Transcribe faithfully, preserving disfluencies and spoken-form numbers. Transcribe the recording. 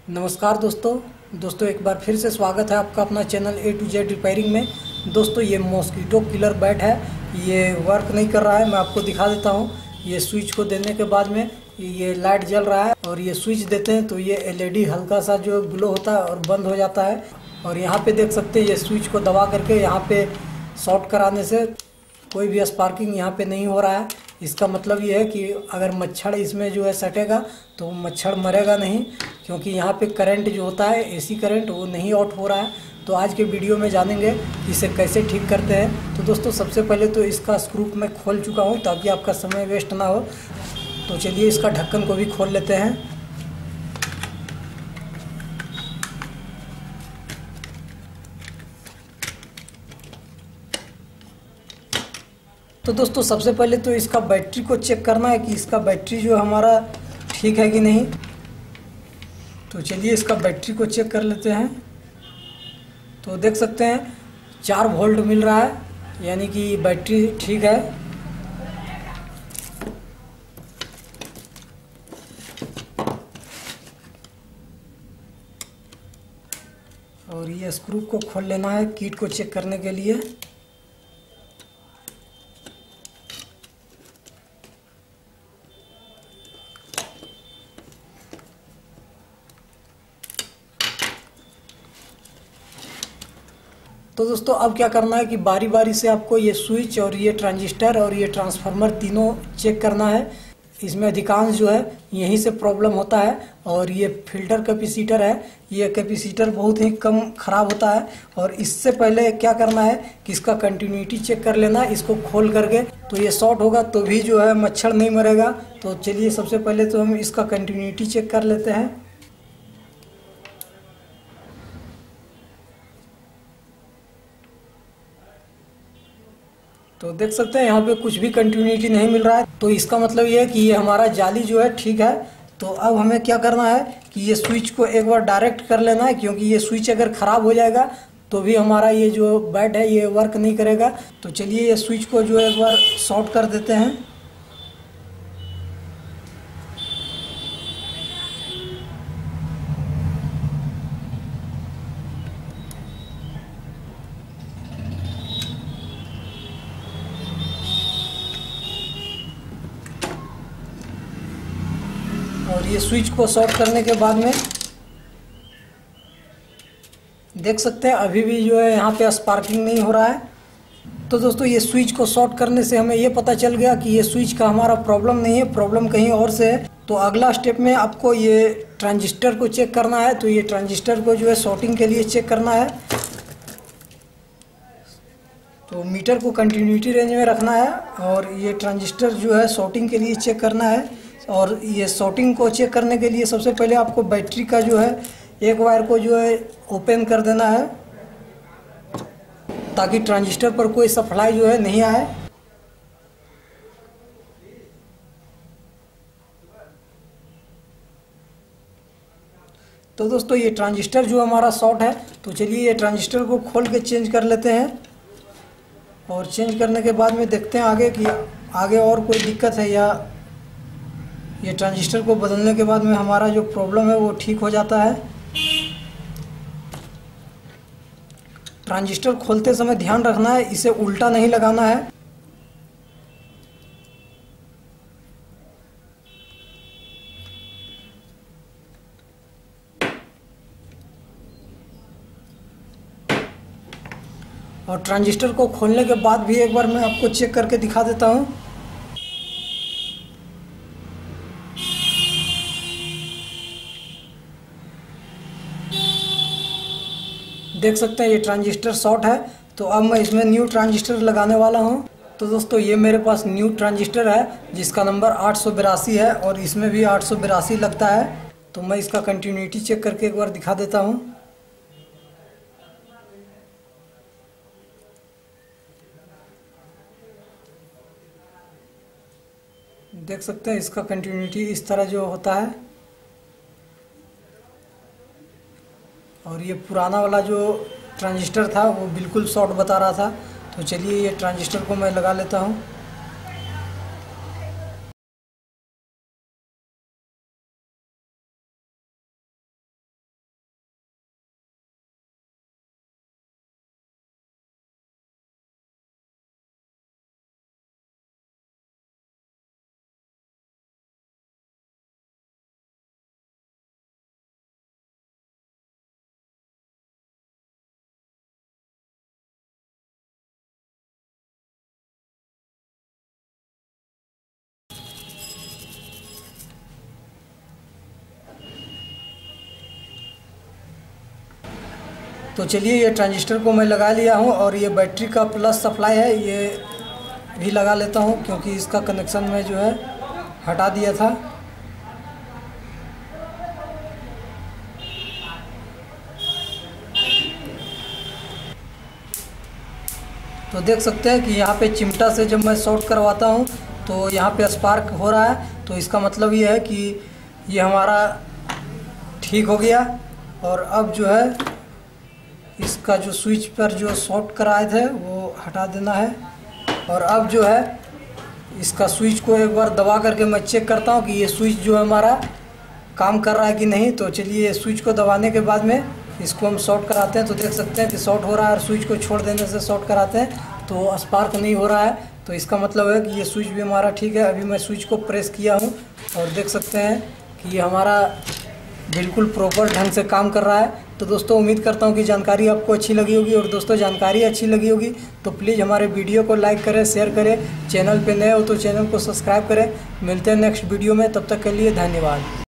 नमस्कार दोस्तों दोस्तों एक बार फिर से स्वागत है आपका अपना channel A to Z repairing में। दोस्तों ये मॉस्किटो किलर बैट है, ये वर्क नहीं कर रहा है। मैं आपको दिखा देता हूँ। ये स्विच को देने के बाद में ये लाइट जल रहा है और ये स्विच देते हैं तो ये एलईडी हल्का सा जो ग्लो होता है और बंद हो जाता है। और यहाँ पे देख सकते हैं ये स्विच को दबा करके यहाँ पे शॉर्ट कराने से कोई भी स्पार्किंग यहाँ पे नहीं हो रहा है। इसका मतलब ये है कि अगर मच्छर इसमें जो है सटेगा तो मच्छर मरेगा नहीं, क्योंकि यहाँ पे करंट जो होता है एसी करंट वो नहीं आउट हो रहा है। तो आज के वीडियो में जानेंगे कि इसे कैसे ठीक करते हैं। तो दोस्तों सबसे पहले तो इसका स्क्रू मैं खोल चुका हूँ ताकि आपका समय वेस्ट ना हो। तो चलिए इसका ढक्कन को भी खोल लेते हैं। तो दोस्तों सबसे पहले तो इसका बैटरी को चेक करना है कि इसका बैटरी जो हमारा ठीक है कि नहीं। तो चलिए इसका बैटरी को चेक कर लेते हैं। तो देख सकते हैं चार वोल्ट मिल रहा है, यानी कि बैटरी ठीक है। और ये स्क्रू को खोल लेना है किट को चेक करने के लिए। तो दोस्तों अब क्या करना है कि बारी बारी से आपको ये स्विच और ये ट्रांजिस्टर और ये ट्रांसफार्मर तीनों चेक करना है। इसमें अधिकांश जो है यहीं से प्रॉब्लम होता है। और ये फिल्टर कैपेसिटर है, ये कैपेसिटर बहुत ही कम ख़राब होता है। और इससे पहले क्या करना है कि इसका कंटिन्यूटी चेक कर लेना है। इसको खोल करके तो ये शॉर्ट होगा तो भी जो है मच्छर नहीं मरेगा। तो चलिए सबसे पहले तो हम इसका कंटिन्यूटी चेक कर लेते हैं। तो देख सकते हैं यहाँ पे कुछ भी कंटिन्यूटी नहीं मिल रहा है। तो इसका मतलब ये है कि ये हमारा जाली जो है ठीक है। तो अब हमें क्या करना है कि ये स्विच को एक बार डायरेक्ट कर लेना है, क्योंकि ये स्विच अगर ख़राब हो जाएगा तो भी हमारा ये जो बैट है ये वर्क नहीं करेगा। तो चलिए ये स्विच को जो है एक बार शॉर्ट कर देते हैं। और ये स्विच को शॉर्ट करने के बाद में देख सकते हैं अभी भी जो है यहाँ पे स्पार्किंग नहीं हो रहा है। तो दोस्तों ये स्विच को शॉर्ट करने से हमें ये पता चल गया कि ये स्विच का हमारा प्रॉब्लम नहीं है, प्रॉब्लम कहीं और से है। तो अगला स्टेप में आपको ये ट्रांजिस्टर को चेक करना है। तो ये ट्रांजिस्टर को जो है शॉर्टिंग के लिए चेक करना है। तो मीटर को कंटिन्यूटी रेंज में रखना है और ये ट्रांजिस्टर जो है शॉर्टिंग के लिए चेक करना है। और ये शॉर्टिंग को चेक करने के लिए सबसे पहले आपको बैटरी का जो है एक वायर को जो है ओपन कर देना है, ताकि ट्रांजिस्टर पर कोई सप्लाई जो है नहीं आए। तो दोस्तों ये ट्रांजिस्टर जो हमारा शॉर्ट है, तो चलिए ये ट्रांजिस्टर को खोल के चेंज कर लेते हैं। और चेंज करने के बाद में देखते हैं आगे कि आगे और कोई दिक्कत है या ये ट्रांजिस्टर को बदलने के बाद में हमारा जो प्रॉब्लम है वो ठीक हो जाता है। ट्रांजिस्टर खोलते समय ध्यान रखना है, इसे उल्टा नहीं लगाना है। और ट्रांजिस्टर को खोलने के बाद भी एक बार मैं आपको चेक करके दिखा देता हूँ। देख सकते हैं ये ट्रांजिस्टर शॉर्ट है। तो अब मैं इसमें न्यू ट्रांजिस्टर लगाने वाला हूँ। तो दोस्तों ये मेरे पास न्यू ट्रांजिस्टर है जिसका नंबर आठ सौ बिरासी है और इसमें भी आठ सौ बिरासी लगता है। तो मैं इसका कंटिन्यूटी चेक करके एक बार दिखा देता हूँ। देख सकते हैं इसका कंटिन्यूटी इस तरह जो होता है। और ये पुराना वाला जो ट्रांजिस्टर था वो बिल्कुल शॉर्ट बता रहा था। तो चलिए ये ट्रांजिस्टर को मैं लगा लेता हूँ। तो चलिए ये ट्रांजिस्टर को मैं लगा लिया हूँ और ये बैटरी का प्लस सप्लाई है ये भी लगा लेता हूँ, क्योंकि इसका कनेक्शन में जो है हटा दिया था। तो देख सकते हैं कि यहाँ पे चिमटा से जब मैं शॉर्ट करवाता हूँ तो यहाँ पे स्पार्क हो रहा है, तो इसका मतलब ये है कि ये हमारा ठीक हो गया। और अब जो है इसका जो स्विच पर जो शॉर्ट कराए थे वो हटा देना है। और अब जो है इसका स्विच को एक बार दबा करके मैं चेक करता हूँ कि ये स्विच जो है हमारा काम कर रहा है कि नहीं। तो चलिए स्विच को दबाने के बाद में इसको हम शॉर्ट कराते हैं। तो देख सकते हैं कि शॉर्ट हो रहा है और स्विच को छोड़ देने से शॉर्ट कराते हैं तो स्पार्क नहीं हो रहा है। तो इसका मतलब है कि ये स्विच भी हमारा ठीक है। अभी मैं स्विच को प्रेस किया हूँ और देख सकते हैं कि ये हमारा बिल्कुल प्रॉपर ढंग से काम कर रहा है। तो दोस्तों उम्मीद करता हूँ कि जानकारी आपको अच्छी लगी होगी। और दोस्तों जानकारी अच्छी लगी होगी तो प्लीज़ हमारे वीडियो को लाइक करें, शेयर करें। चैनल पे नए हो तो चैनल को सब्सक्राइब करें। मिलते हैं नेक्स्ट वीडियो में, तब तक के लिए धन्यवाद।